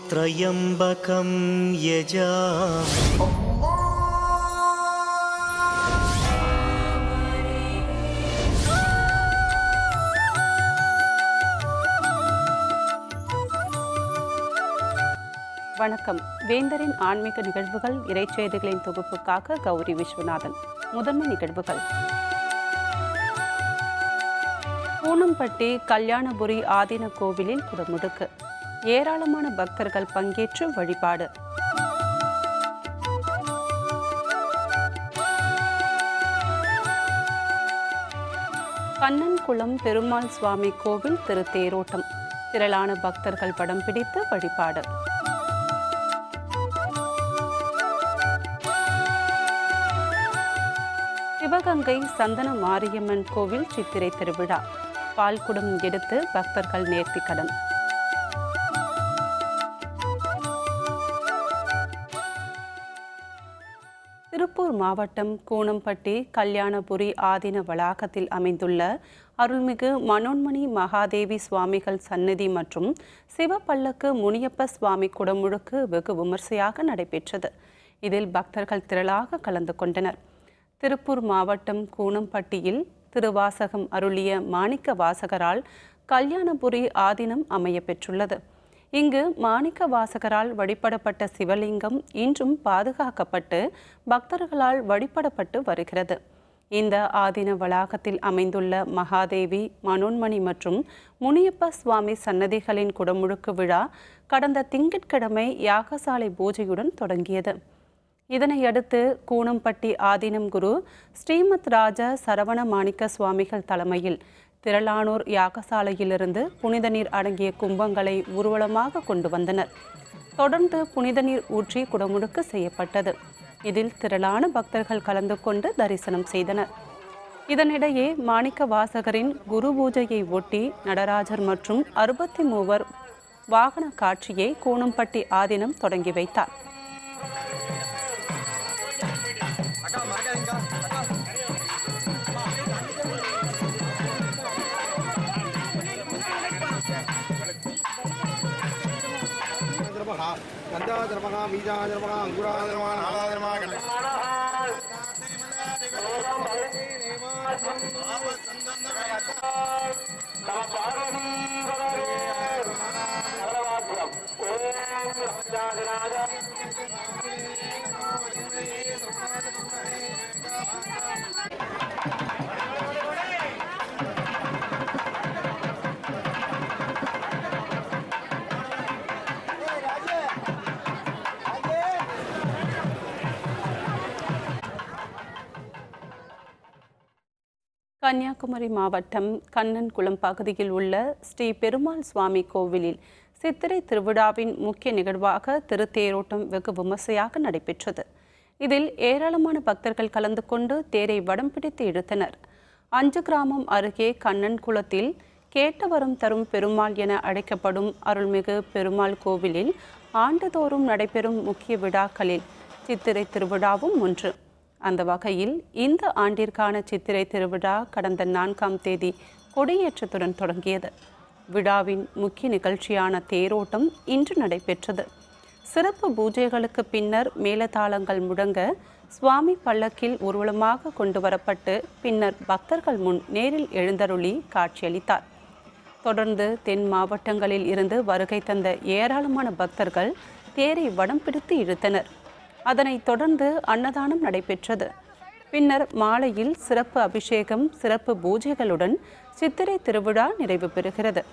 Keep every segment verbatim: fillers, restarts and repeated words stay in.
त्र्यम्बकं यजामहे வணக்கம். வேந்தரின் ஆன்மீக நிகழ்வுகள் இறைச்செய்திகளின் தொகுப்புக்காக கௌரி விஸ்வநாதன். முதன்மை நிகழ்வுகள்: பூனம்பட்டி கல்யாணபுரி ஆதீன கோவிலில் குடமுழுக்கு, ஏராளமான பக்தர்கள் பங்கேற்று வழிபாடு. கண்ணன்குளம் பெருமாள் சுவாமி கோவில் திருத்தேரோட்டம், திரளான பக்தர்கள் படம் பிடித்து வழிபாடு. சிவகங்கை சந்தன மாரியம்மன் கோவில் சித்திரை திருவிழா, பால்குடம் எடுத்து பக்தர்கள் நேர்த்திக்கடன். திருப்பூர் மாவட்டம் கூனம்பட்டி கல்யாணபுரி ஆதீன வளாகத்தில் அமைந்துள்ள அருள்மிகு மனோன்மணி மகாதேவி சுவாமிகள் சந்நிதி மற்றும் சிவப்பல்லக்கு முனியப்ப சுவாமி குடமுழுக்கு வெகு விமர்சையாக நடைபெற்றது. இதில் பக்தர்கள் திரளாக கலந்து கொண்டனர். திருப்பூர் மாவட்டம் கூனம்பட்டியில் திருவாசகம் அருளிய மாணிக்க வாசகரால் கல்யாணபுரி ஆதீனம் அமைய பெற்றுள்ளது. இங்கு மாணிக்க வாசகரால் வழிபடப்பட்ட சிவலிங்கம் இன்றும் பாதுகாக்கப்பட்டு பக்தர்களால் வழிபடப்பட்டு வருகிறது. இந்த ஆதீன வளாகத்தில் அமைந்துள்ள மகாதேவி, மனோன்மணி மற்றும் முனியப்ப சுவாமி சன்னதிகளின் குடமுழுக்கு விழா கடந்த திங்கட்கிழமை யாகசாலை பூஜையுடன் தொடங்கியது. இதனையடுத்து கூனம்பட்டி ஆதீனம் குரு ஸ்ரீமத் ராஜ சரவண மாணிக்க சுவாமிகள் தலைமையில் திரளானோர் யாகசாலையிலிருந்து புனித நீர் அடங்கிய கும்பங்களை ஊர்வலமாக கொண்டு வந்தனர். தொடர்ந்து புனித நீர் ஊற்றி குடமுழுக்கு செய்யப்பட்டது. இதில் திரளான பக்தர்கள் கலந்து கொண்டு தரிசனம் செய்தனர். இதனிடையே மாணிக்க வாசகரின் குரு பூஜையை ஒட்டி நடராஜர் மற்றும் அறுபத்தி மூவர் வாகன காட்சியை கூனம்பட்டி ஆதீனம் தொடங்கி வைத்தார். கன்னியாகுமரி மாவட்டம் கண்ணன்குளம் பகுதியில் உள்ள ஸ்ரீ பெருமாள் சுவாமி கோவிலில் சித்திரை திருவிழாவின் முக்கிய நிகழ்வாக திருத்தேரோட்டம் வெகு விமர்சையாக நடைபெற்றது. இதில் ஏராளமான பக்தர்கள் கலந்து கொண்டு தேரை வடம் பிடித்து இழுத்தனர். அஞ்சு கிராமம் அருகே கண்ணன்குளத்தில் கேட்டவரம் தரும் பெருமாள் என அழைக்கப்படும் அருள்மிகு பெருமாள் கோவிலில் ஆண்டுதோறும் நடைபெறும் முக்கிய விழாக்களில் சித்திரை திருவிழாவும் ஒன்று. அந்த வகையில் இந்த ஆண்டிற்கான சித்திரை திருவிழா கடந்த நான்காம் தேதி கொடியேற்றத்துடன் தொடங்கியது. விழாவின் முக்கிய நிகழ்ச்சியான தேரோட்டம் இன்று நடைபெற்றது. சிறப்பு பூஜைகளுக்கு பின்னர் மேலதாளங்கள் முழங்க சுவாமி பல்லக்கில் ஊர்வலமாக கொண்டு வரப்பட்டு பின்னர் பக்தர்கள் முன் நேரில் எழுந்தருளி காட்சியளித்தார். தொடர்ந்து தென் மாவட்டங்களில் இருந்து வருகை தந்த ஏராளமான பக்தர்கள் தேரை வடம் பிடித்து இழுத்தனர். அதனைத் தொடர்ந்து அன்னதானம் நடைபெற்றது. பின்னர் மாலையில் சிறப்பு அபிஷேகம், சிறப்பு பூஜைகளுடன் சித்திரை திருவிழா நிறைவு பெறுகிறது.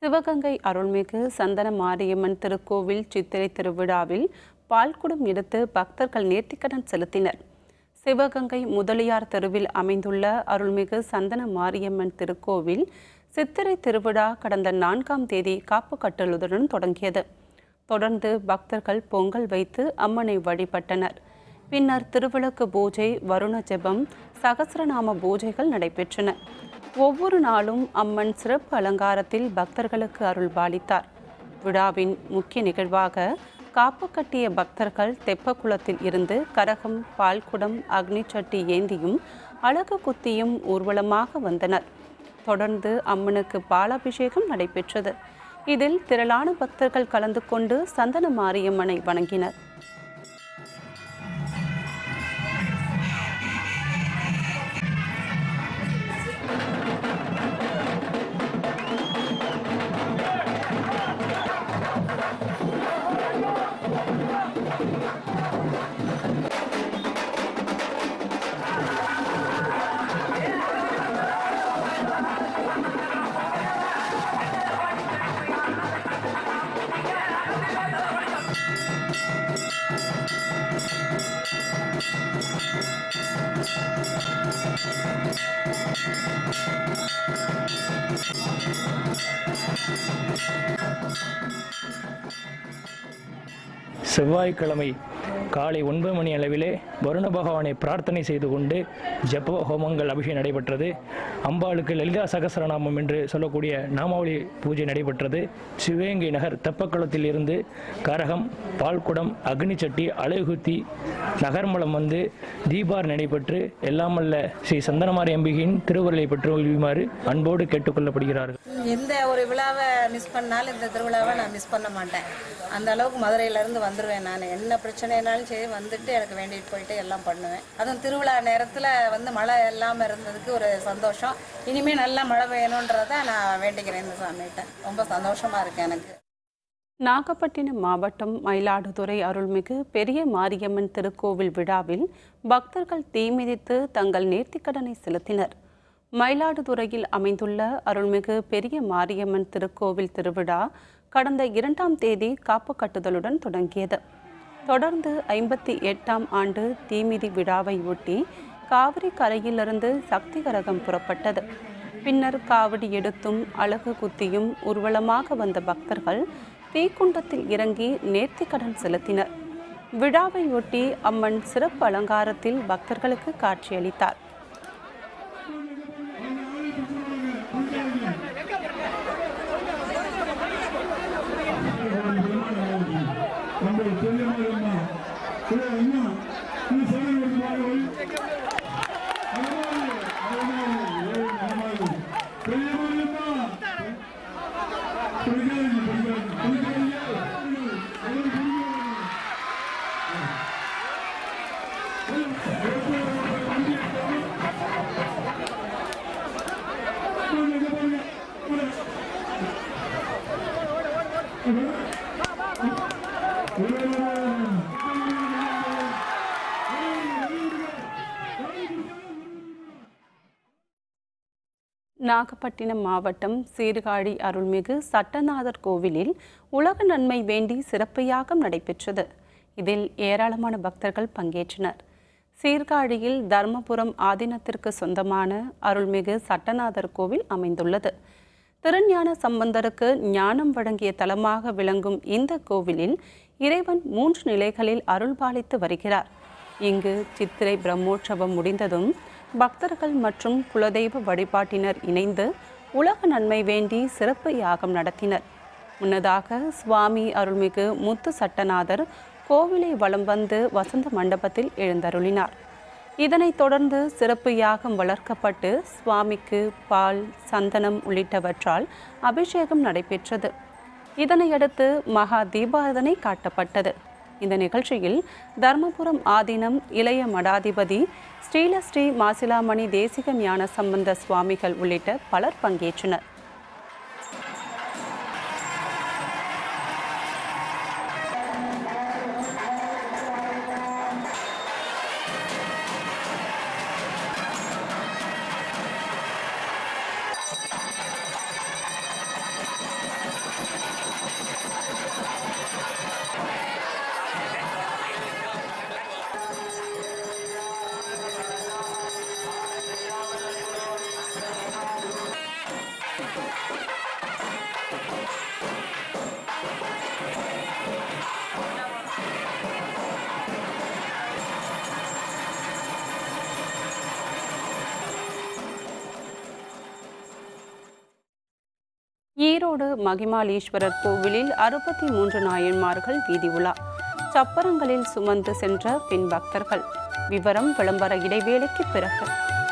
சிவகங்கை அருள்மிகு சந்தன மாரியம்மன் திருக்கோவில் சித்திரை திருவிழாவில் பால்குடம் எடுத்து பக்தர்கள் நேர்த்திக்கடன் செலுத்தினர். சிவகங்கை முதலியார் தெருவில் அமைந்துள்ள அருள்மிகு சந்தன மாரியம்மன் திருக்கோவில் சித்திரை திருவிழா கடந்த நான்காம் தேதி காப்பு கட்டலுடன் தொடங்கியது. தொடர்ந்து பக்தர்கள் பொங்கல் வைத்து அம்மனை வழிபட்டனர். பின்னர் திருவிளக்கு பூஜை, வருண ஜெபம், சகஸ்ரநாம பூஜைகள் நடைபெற்றன. ஒவ்வொரு நாளும் அம்மன் சிறப்பு அலங்காரத்தில் பக்தர்களுக்கு அருள் பாலித்தார். விழாவின் முக்கிய நிகழ்வாக காப்பு கட்டிய பக்தர்கள் தெப்பக்குளத்தில் இருந்து கரகம், பால்குடம், அக்னிச்சட்டி ஏந்தியும் அழகு குத்தியும் ஊர்வலமாக வந்தனர். தொடர்ந்து அம்மனுக்கு பாலாபிஷேகம் நடைபெற்றது. இதில் திரளான பக்தர்கள் கலந்து கொண்டு சந்தன மாரியம்மனை வணங்கினர். செவ்வாய்க்கிழமை காலை ஒன்பது மணி அளவிலே வருண பகவானை பிரார்த்தனை செய்து கொண்டு ஜப ஹோமங்கள் அபிஷேகம் நடைபெற்றது. அம்பாளுக்கு லலிதா சகஸ்ரநாமம் என்று சொல்லக்கூடிய நாமாவளி பூஜை நடைபெற்றது. சிவகங்கை நகர் தெப்பக்குளத்தில் இருந்து கரகம், பால்குடம், அக்னிச்சட்டி, அழகுத்தி நகர்மலம் வந்து தீபார் நடைபெற்று எல்லாமல்ல ஸ்ரீ சந்தனமாரி அம்பிகையின் திருவுருளை பெற்று உள்விமாறு அன்போடு கேட்டுக்கொள்ளப்படுகிறார்கள். எந்த ஒரு விழாவை மிஸ் பண்ணாலும் இந்த திருவிழாவை நான் மிஸ் பண்ண மாட்டேன். அந்த அளவுக்கு மதுரையிலேருந்து வந்துடுவேன். நான் என்ன பிரச்சனைனாலும் சரி வந்துட்டு எனக்கு வேண்டிட்டு போயிட்டு எல்லாம் பண்ணுவேன். அதுவும் திருவிழா நேரத்தில் வந்து மழை இல்லாமல் இருந்ததுக்கு ஒரு சந்தோஷம். இனிமேல் நல்லா மழை பெய்யணுன்றதை நான் வேண்டிக்கிறேன் இந்த சாமிகிட்ட. ரொம்ப சந்தோஷமாக இருக்கேன் எனக்கு. நாகப்பட்டினம் மாவட்டம் மயிலாடுதுறை அருள்மிகு பெரிய மாரியம்மன் திருக்கோவில் விழாவில் பக்தர்கள் தீமிதித்து தங்கள் நேர்த்திக்கடனை செலுத்தினர். மயிலாடுதுறையில் அமைந்துள்ள அருள்மிகு பெரிய மாரியம்மன் திருக்கோவில் திருவிழா கடந்த இரண்டாம் தேதி காப்பு கட்டுதலுடன் தொடங்கியது. தொடர்ந்து ஐம்பத்தி எட்டாம் ஆண்டு தீமிதி விழாவை ஒட்டி காவிரி கரையிலிருந்து சக்தி கரகம் புறப்பட்டது. பின்னர் காவடி எடுத்தும் அழகு குத்தியும் ஊர்வலமாக வந்த பக்தர்கள் தீக்குண்டத்தில் இறங்கி நேர்த்திக்கடன் செலுத்தினர். விழாவை ஒட்டி அம்மன் சிறப்பு அலங்காரத்தில் பக்தர்களுக்கு காட்சியளித்தார். நாகப்பட்டினம் மாவட்டம் சீர்காழி அருள்மிகு சட்டநாதர் கோவிலில் உலக நன்மை வேண்டி சிறப்பு யாகம் நடைபெற்றது. இதில் ஏராளமான பக்தர்கள் பங்கேற்றனர். சீர்காழியில் தர்மபுரம் ஆதீனத்திற்கு சொந்தமான அருள்மிகு சட்டநாதர் கோவில் அமைந்துள்ளது. திருஞான சம்பந்தருக்கு ஞானம் வழங்கிய தலமாக விளங்கும் இந்த கோவிலில் இறைவன் மூன்று நிலைகளில் அருள்பாலித்து வருகிறார். இங்கு சித்திரை பிரம்மோற்சவம் முடிந்ததும் பக்தர்கள் மற்றும் குலதெய்வ வழிபாட்டினர் இணைந்து உலக நன்மை வேண்டி சிறப்பு யாகம் நடத்தினர். முன்னதாக சுவாமி அருள்மிகு முத்து சட்டநாதர் கோவிலை வலம் வந்து வசந்த மண்டபத்தில் எழுந்தருளினார். இதனைத் தொடர்ந்து சிறப்பு யாகம் வளர்க்கப்பட்டு சுவாமிக்கு பால், சந்தனம் உள்ளிட்டவற்றால் அபிஷேகம் நடைபெற்றது. இதனையடுத்து மகா தீபாரதனை காட்டப்பட்டது. இந்த நிகழ்ச்சியில் தர்மபுரம் ஆதீனம் இளைய மடாதிபதி ஸ்ரீலஸ்ரீ மாசிலாமணி தேசிக ஞான சம்பந்த சுவாமிகள் உள்ளிட்ட பலர் பங்கேற்றனர். ஈரோடு மகிமாலீஸ்வரர் கோவிலில் அறுபத்தி மூன்று நாயன்மார்கள் வீதி உலா. சப்பரங்களில் சுமந்து சென்ற பின் பக்தர்கள். விவரம் விளம்பர இடைவேளைக்கு பிறகு.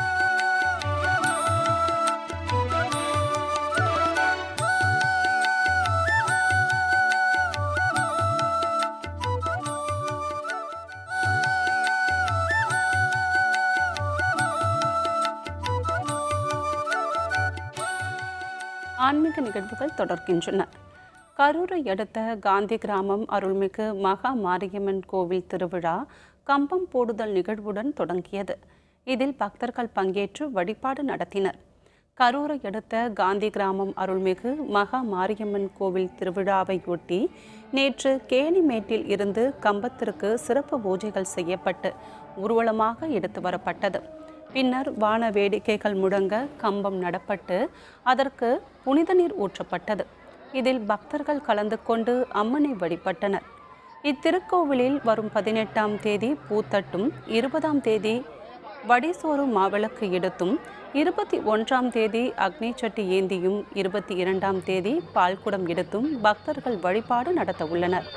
ஆன்மீக நிகழ்வுகள் தொடர்கின்றன. கரூரை அடுத்த காந்தி கிராமம் அருள்மிகு மகா மாரியம்மன் கோவில் திருவிழா கம்பம் போடுதல் நிகழ்வுடன் தொடங்கியது. இதில் பக்தர்கள் பங்கேற்று வழிபாடு நடத்தினர். கரூரை அடுத்த காந்தி கிராமம் அருள்மிகு மகா மாரியம்மன் கோவில் திருவிழாவையொட்டி நேற்று கேணிமேட்டில் இருந்து கம்பத்திற்கு சிறப்பு பூஜைகள் செய்யப்பட்டு ஊர்வலமாக எடுத்து வரப்பட்டது. பின்னர் வான வேடிக்கைகள் முழங்க கம்பம் நடப்பட்டு அதற்கு புனித நீர் ஊற்றப்பட்டது. இதில் பக்தர்கள் கலந்து கொண்டு அம்மனை வழிபட்டனர். இத்திருக்கோவிலில் வரும் பதினெட்டாம் தேதி பூத்தட்டும், இருபதாம் தேதி வடிசோறு மாவிளக்கு எடுத்தும், இருபத்தி ஒன்றாம் தேதி அக்னி சட்டி ஏந்தியும், இருபத்தி இரண்டாம் தேதி பால்குடம் எடுத்தும் பக்தர்கள் வழிபாடு நடத்த உள்ளனர்.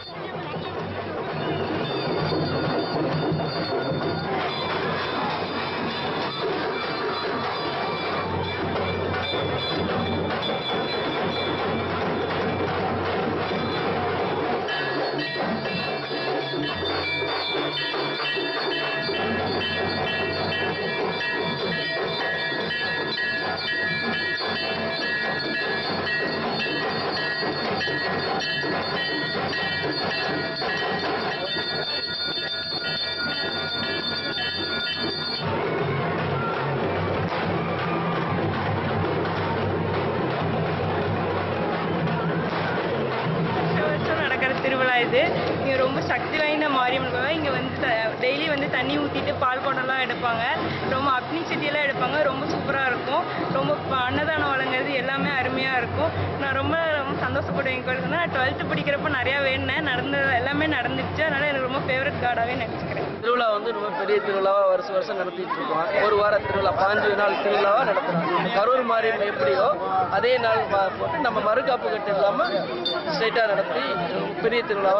திருவிழா இது. இங்கே ரொம்ப சக்தி வாய்ந்த மாரியம்மன் கோவில். இங்கே வந்து டெய்லி வந்து தண்ணி ஊற்றிட்டு பால் குடம்லாம் எடுப்பாங்க. ரொம்ப அக்னி சட்டியெல்லாம் எடுப்பாங்க. ரொம்ப சூப்பராக இருக்கும். ரொம்ப அன்னதானம் வழங்குறது எல்லாமே அருமையாக இருக்கும். நான் ரொம்ப ரொம்ப சந்தோஷப்படுவேன். எங்கள் கோயிலுக்கு நான் டுவெல்த்து படிக்கிறப்ப நிறையா வேணுனேன். நடந்த எல்லாமே நடந்துச்சு. அதனால் எனக்கு ரொம்ப ஃபேவரட் கார்டாகவே நினச்சிக்கிறேன். திருவிழா வந்து ரொம்ப பெரிய திருவிழாவாக வருஷம் வருஷம் நடத்திட்டு இருக்கோம். ஒரு வார திருவிழா, பாஞ்சு நாள் திருவிழாவாக நடத்துகிறாங்க. கரூர் மாரியம்மன் எப்படியோ அதே நாள் போட்டு நம்ம மறுகாப்பு கட்டு இல்லாமல் ஸ்ட்ரைட்டாக நடத்தி பெரிய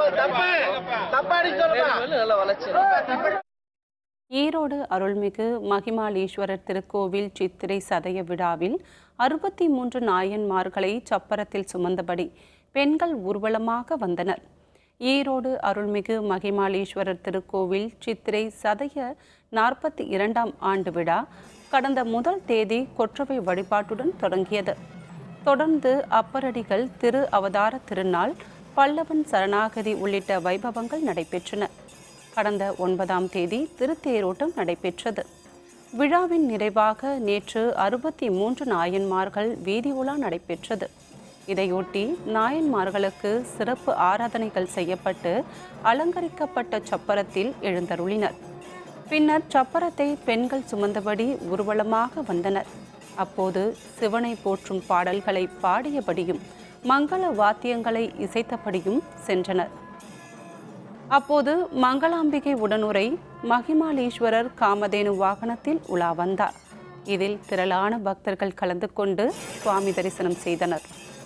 ஈரோடு அருள்மிகு மகிமாலீஸ்வரர் திருக்கோவில் சித்திரை சதய விழாவில் அறுபத்தி மூன்று நாயன்மார்களை சப்பரத்தில் சுமந்தபடி பெண்கள் ஊர்வலமாக வந்தனர். ஈரோடு அருள்மிகு மகிமாலீஸ்வரர் திருக்கோவில் சித்திரை சதய நாற்பத்தி இரண்டாம் ஆண்டு விழா கடந்த முதல் தேதி கொற்றவை வழிபாட்டுடன் தொடங்கியது. தொடர்ந்து அப்பரடிகள் திரு அவதார திருநாள், பல்லவன் சரணாகதி உள்ளிட்ட வைபவங்கள் நடைபெற்றன. கடந்த ஒன்பதாம் தேதி திருத்தேரோட்டம் நடைபெற்றது. விழாவின் நிறைவாக நேற்று அறுபத்தி மூன்று நாயன்மார்கள் வீதி உலா நடைபெற்றது. இதையொட்டி நாயன்மார்களுக்கு சிறப்பு ஆராதனைகள் செய்யப்பட்டு அலங்கரிக்கப்பட்ட சப்பரத்தில் எழுந்தருளினர். பின்னர் சப்பரத்தை பெண்கள் சுமந்தபடி ஊர்வலமாக வந்தனர். அப்போது சிவனை போற்றும் பாடல்களை பாடியபடியும் மங்கள வாத்தியங்களை இசைத்தபடியும் சென்றனர். அப்போது மங்களாம்பிகை உடனுரை மகிமாலீஸ்வரர் காமதேனு வாகனத்தில் உலா வந்தார். இதில் திரளான பக்தர்கள் கலந்து கொண்டு சுவாமி தரிசனம் செய்தனர்.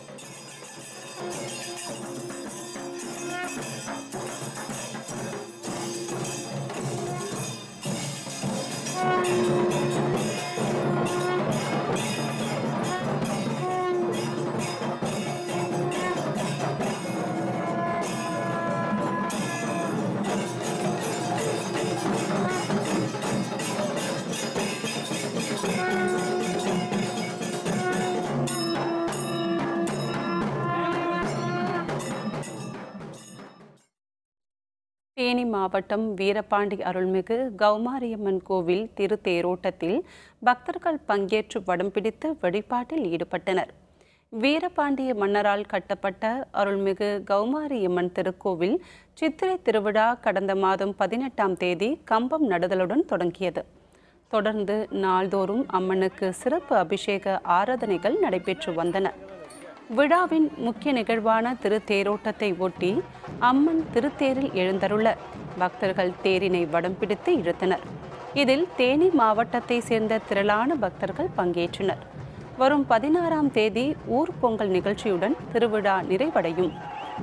தேனி மாவட்டம் வீரபாண்டி அருள்மிகு கௌமாரியம்மன் கோவில் திருத்தேரோட்டத்தில் பக்தர்கள் பங்கேற்று வடம் பிடித்து வழிபாட்டில் ஈடுபட்டனர். வீரபாண்டிய மன்னரால் கட்டப்பட்ட அருள்மிகு கௌமாரியம்மன் திருக்கோவில் சித்திரை திருவிழா கடந்த மாதம் பதினெட்டாம் தேதி கம்பம் நடுதலுடன் தொடங்கியது. தொடர்ந்து நாள்தோறும் அம்மனுக்கு சிறப்பு அபிஷேக ஆராதனைகள் நடைபெற்று வந்தன. விழாவின் முக்கிய நிகழ்வான திருத்தேரோட்டத்தை ஒட்டி அம்மன் திருத்தேரில் எழுந்தருள பக்தர்கள் தேரினை வடம் பிடித்து இழுத்தனர். இதில் தேனி மாவட்டத்தை சேர்ந்த திரளான பக்தர்கள் பங்கேற்றனர். வரும் பதினாறாம் தேதி ஊர் பொங்கல் நிகழ்ச்சியுடன் திருவிழா நிறைவடையும்.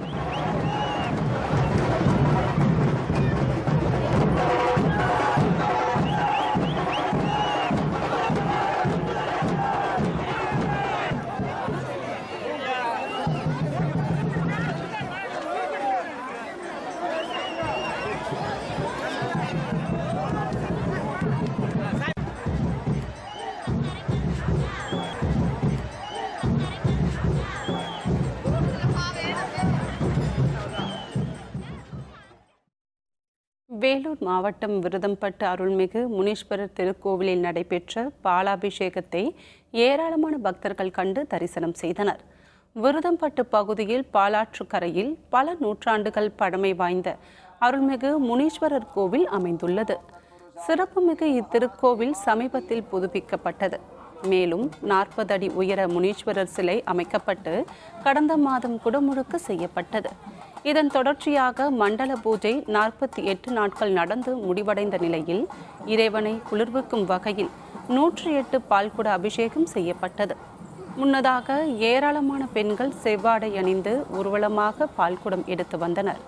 வேலூர் மாவட்டம் விருதம்பட்டு அருள்மிகு முனீஸ்வரர் திருக்கோவிலில் நடைபெற்ற பாலாபிஷேகத்தை ஏராளமான பக்தர்கள் கண்டு தரிசனம் செய்தனர். விருதம்பட்டு பகுதியில் பாலாற்றுக்கரையில் பல நூற்றாண்டுகள் பழமை வாய்ந்த அருள்மிகு முனீஸ்வரர் கோவில் அமைந்துள்ளது. சிறப்புமிகு இத்திருக்கோவில் சமீபத்தில் புதுப்பிக்கப்பட்டது. மேலும் நாற்பது அடி உயர முனீஸ்வரர் சிலை அமைக்கப்பட்டு கடந்த மாதம் குடமுழுக்கு செய்யப்பட்டது. இதன் தொடர்ச்சியாக மண்டல பூஜை நாற்பத்தி எட்டு நாட்கள் நடந்து முடிவடைந்த நிலையில் இறைவனை குளிர்விக்கும் வகையில் நூற்றி எட்டு பால்குட அபிஷேகம் செய்யப்பட்டது. முன்னதாக ஏராளமான பெண்கள் செவ்வாடை அணிந்து ஊர்வலமாக பால்குடம் எடுத்து வந்தனர்.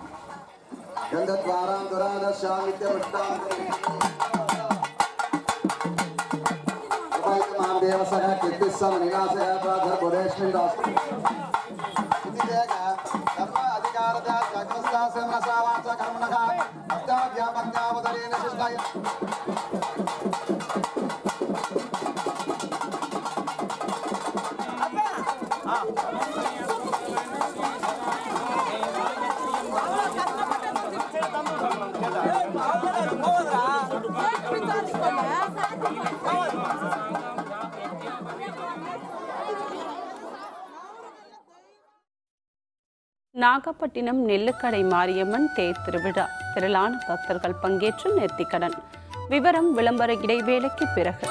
நாகப்பட்டினம் நெல்லுக்கடை மாரியம்மன் தேர் திருவிழா திரளான பக்தர்கள் பங்கேற்று நேர்த்திக்கடன். விவரம் விளம்பர இடைவேளைக்கு பிறகு.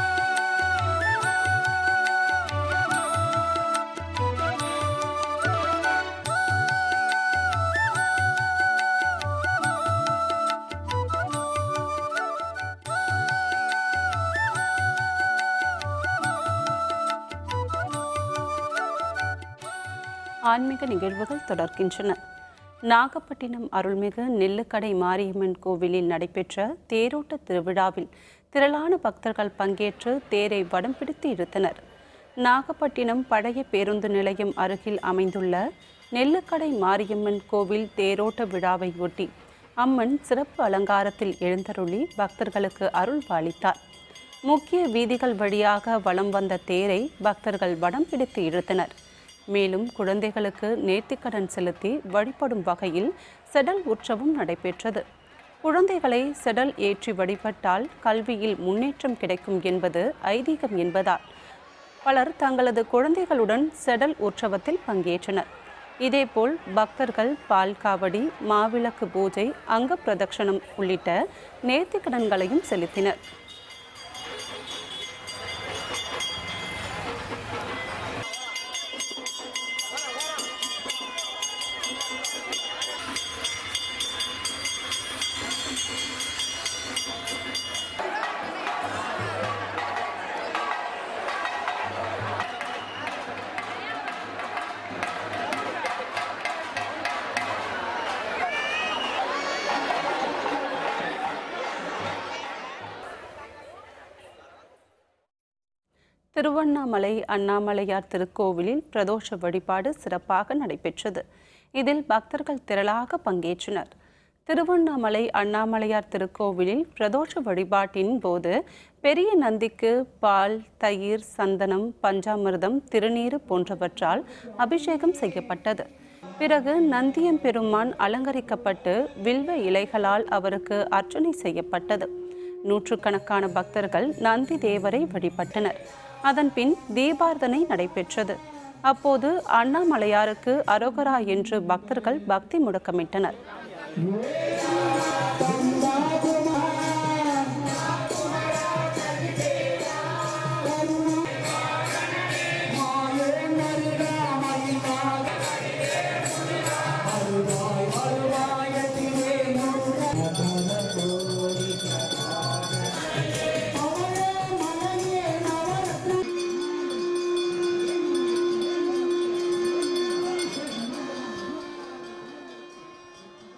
ஆன்மீக நிகழ்வுகள் தொடர்கின்றன. நாகப்பட்டினம் அருள்மிகு நெல்லுக்கடை மாரியம்மன் கோவிலில் நடைபெற்ற தேரோட்ட திருவிழாவில் திரளான பக்தர்கள் பங்கேற்று தேரை வடம் பிடித்து இழுத்தனர். நாகப்பட்டினம் பழைய பேருந்து நிலையம் அருகில் அமைந்துள்ள நெல்லுக்கடை மாரியம்மன் கோவில் தேரோட்ட விழாவை ஒட்டி அம்மன் சிறப்பு அலங்காரத்தில் எழுந்தருளி பக்தர்களுக்கு அருள் பாலித்தார். முக்கிய வீதிகள் வழியாக வலம் வந்த தேரை பக்தர்கள் வடம் பிடித்து இழுத்தனர். மேலும் குழந்தைகளுக்கு நேர்த்திக்கடன் செலுத்தி வழிபடும் வகையில் செடல் உற்சவம் நடைபெற்றது. குழந்தைகளை செடல் ஏற்றி வழிபட்டால் கல்வியில் முன்னேற்றம் கிடைக்கும் என்பது ஐதீகம் என்பதால் பலர் தங்களது குழந்தைகளுடன் செடல் உற்சவத்தில் பங்கேற்றனர். இதேபோல் பக்தர்கள் பால் காவடி, மாவிளக்கு பூஜை, அங்க பிரதட்சணம் உள்ளிட்ட நேர்த்திக்கடன்களையும் செலுத்தினர். திருவண்ணாமலை அண்ணாமலையார் திருக்கோவிலில் பிரதோஷ வழிபாடு சிறப்பாக நடைபெற்றது. இதில் பக்தர்கள் திரளாக பங்கேற்றனர். திருவண்ணாமலை அண்ணாமலையார் திருக்கோவிலில் பிரதோஷ வழிபாட்டின் போது பெரிய நந்திக்கு பால், தயிர், சந்தனம், பஞ்சாமிர்தம், திருநீறு போன்றவற்றால் அபிஷேகம் செய்யப்பட்டது. பிறகு நந்தியம்பெருமான் அலங்கரிக்கப்பட்டு வில்வ இலைகளால் அவருக்கு அர்ச்சனை செய்யப்பட்டது. நூற்றுக்கணக்கான பக்தர்கள் நந்தி தேவரை வழிபட்டனர். அதன்பின் தீபார்த்தனை நடைபெற்றது. அப்போது அண்ணாமலையாருக்கு அரோகரா என்று பக்தர்கள் பக்தி முழக்கமிட்டனர்.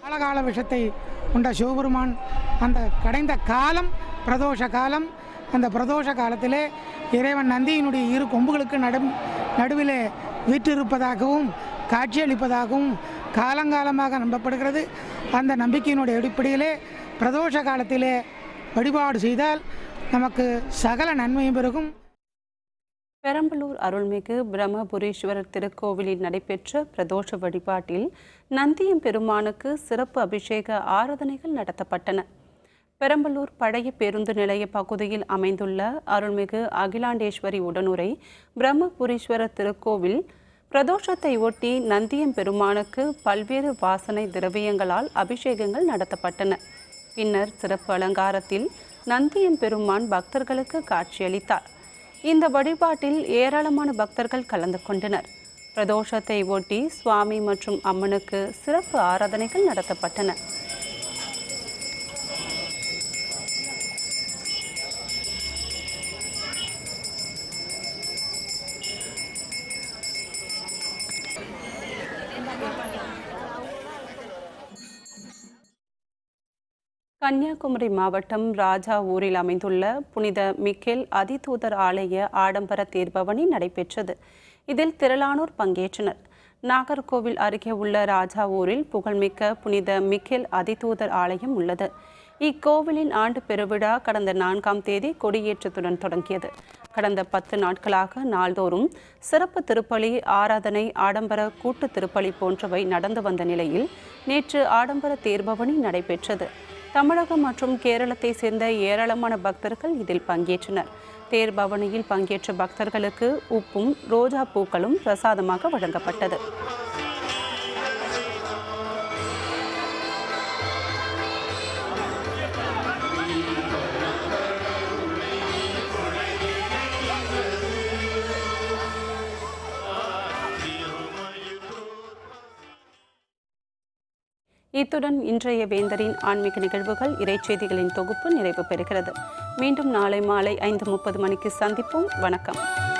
காலகால விஷத்தை உண்ட சிவபெருமான் அந்த கடைந்த காலம் பிரதோஷ காலம். அந்த பிரதோஷ காலத்திலே இறைவன் நந்தியினுடைய இரு கொம்புகளுக்கு நடு நடுவிலே வீற்றிருப்பதாகவும் காட்சியளிப்பதாகவும் காலங்காலமாக நம்பப்படுகிறது. அந்த நம்பிக்கையினுடைய அடிப்படையிலே பிரதோஷ காலத்திலே வழிபாடு செய்தால் நமக்கு சகல நன்மையும் பெருகும். பெரம்பலூர் அருள்மிகு பிரம்மபுரீஸ்வரர் திருக்கோவிலில் நடைபெற்ற பிரதோஷ வழிபாட்டில் நந்தியம் பெருமானுக்கு சிறப்பு அபிஷேக ஆராதனைகள் நடத்தப்பட்டன. பெரம்பலூர் பழைய பேருந்து நிலைய பகுதியில் அமைந்துள்ள அருள்மிகு அகிலாண்டேஸ்வரி உடனுரை பிரம்மபுரீஸ்வரர் திருக்கோவில் பிரதோஷத்தை ஒட்டி நந்தியம் பெருமானுக்கு பல்வேறு வாசனை திரவியங்களால் அபிஷேகங்கள் நடத்தப்பட்டன. பின்னர் சிறப்பு அலங்காரத்தில் நந்தியம் பெருமான் பக்தர்களுக்கு காட்சியளித்தார். இந்த வழிபாட்டில் ஏராளமான பக்தர்கள் கலந்து கொண்டனர். பிரதோஷத்தை ஒட்டி சுவாமி மற்றும் அம்மனுக்கு சிறப்பு ஆராதனைகள் நடத்தப்பட்டன. கன்னியாகுமரி மாவட்டம் ராஜா ஊரில் அமைந்துள்ள புனித மிக்கேல் அதிதூதர் ஆலய ஆடம்பர தேர்பவனி நடைபெற்றது. இதில் திரளானோர் பங்கேற்றனர். நாகர்கோவில் அருகே உள்ள ராஜா ஊரில் புகழ்மிக்க புனித மிக்கேல் அதிதூதர் ஆலயம் உள்ளது. இக்கோவிலின் ஆண்டு பெருவிழா கடந்த நான்காம் தேதி கொடியேற்றத்துடன் தொடங்கியது. கடந்த பத்து நாட்களாக நாள்தோறும் சிறப்பு திருப்பலி, ஆராதனை, ஆடம்பர கூட்டு திருப்பலி போன்றவை நடந்து வந்த நிலையில் நேற்று ஆடம்பர தேர்பவனி நடைபெற்றது. தமிழகம் மற்றும் கேரளத்தை சேர்ந்த ஏராளமான பக்தர்கள் இதில் பங்கேற்றனர். தேர்பவனியில் பங்கேற்ற பக்தர்களுக்கு உப்பும் ரோஜா பூக்களும் பிரசாதமாக வழங்கப்பட்டது. இத்துடன் இன்றைய வேந்தரின் ஆன்மீக நிகழ்வுகள் இறைச்செய்திகளின் தொகுப்பு நிறைவு பெறுகிறது. மீண்டும் நாளை மாலை ஐந்து முப்பது மணிக்கு சந்திப்போம். வணக்கம்.